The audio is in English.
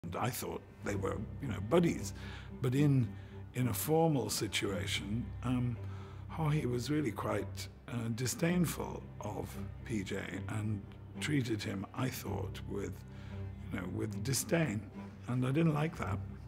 And I thought they were, buddies. But in a formal situation, Haughey was really quite disdainful of PJ and treated him, I thought, with disdain. And I didn't like that.